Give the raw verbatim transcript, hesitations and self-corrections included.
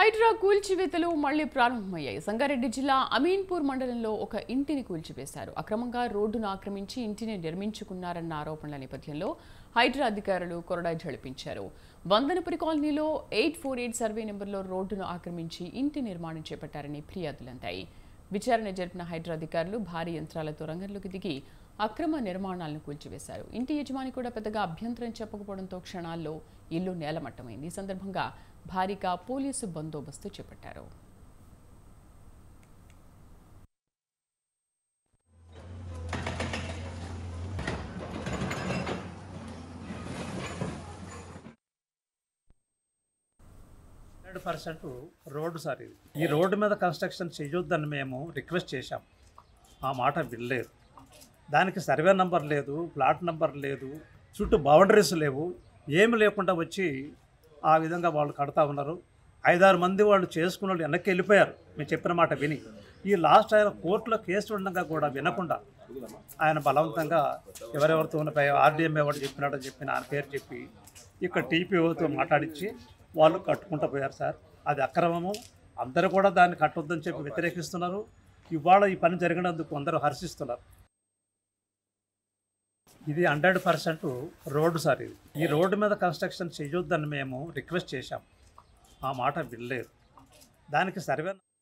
హైడ్రా కూల్చివేతలు మళ్లీ ప్రారంభమయ్యాయి. సంగారెడ్డి జిల్లా అమీన్పూర్ మండలంలో ఒక ఇంటిని కూల్చివేశారు. అక్రమంగా రోడ్డును ఆక్రమించి ఇంటిని నిర్మించుకున్నారన్న ఆరోపణల నేపథ్యంలో హైడ్రా అధికారులు కొరడా ఝళపించారు. వందనపురి కాలనీలో ఎయిట్ ఫోర్ ఎయిట్ సర్వే నెంబర్లో రోడ్డును ఆక్రమించి ఇంటి నిర్మాణం చేపట్టారని ఫిర్యాదులందాయి. విచారణ జరిపిన హైడ్రా అధికారులు భారీ యంత్రాలతో రంగంలోకి దిగి అక్రమ నిర్మాణాలను కూల్చివేశారు. ఇంటి యజమాని కూడా పెద్దగా అభ్యంతరం చెప్పకపోవడంతో క్షణాల్లో ఇల్లు నేలమట్టమైంది. ఈ సందర్భంగా భారీగా పోలీసు బందోబస్తు చేపట్టారు. హండ్రెడ్ పర్సెంట్ రోడ్డు సార్ ఇది. ఈ రోడ్డు మీద కన్స్ట్రక్షన్ చేయొద్దని మేము రిక్వెస్ట్ చేశాం. ఆ మాట వినలేదు. దానికి సర్వే నంబర్ లేదు, ప్లాట్ నంబర్ లేదు, చుట్టూ బౌండరీస్ లేవు, ఏమి లేకుండా వచ్చి ఆ విధంగా వాళ్ళు కడతా ఉన్నారు. ఐదారు మంది వాళ్ళు చేసుకున్న వాళ్ళు వెనక్కి వెళ్ళిపోయారు మేము చెప్పిన మాట విని. ఈ లాస్ట్ ఆయన కోర్టులో కేసు ఉండగా కూడా వినకుండా ఆయన బలవంతంగా ఎవరెవరితో ఉన్న ఆర్డీఎం ఎవరు చెప్పినాడో చెప్పిన ఆయన పేరు చెప్పి ఇక్కడ టీపీఓతో మాట్లాడించి వాళ్ళు కట్టుకుంటూ పోయారు సార్. అది అక్రమము. అందరూ కూడా దాన్ని కట్టొద్దని చెప్పి వ్యతిరేకిస్తున్నారు. ఇవాళ ఈ పని జరిగినందుకు అందరూ హర్షిస్తున్నారు. ఇది హండ్రెడ్ పర్సెంట్ రోడ్డు సార్ ఇది. ఈ రోడ్డు మీద కన్స్ట్రక్షన్ చేయొద్దని మేము రిక్వెస్ట్ చేశాం. ఆ మాట వినలేదు. దానికి సర్వే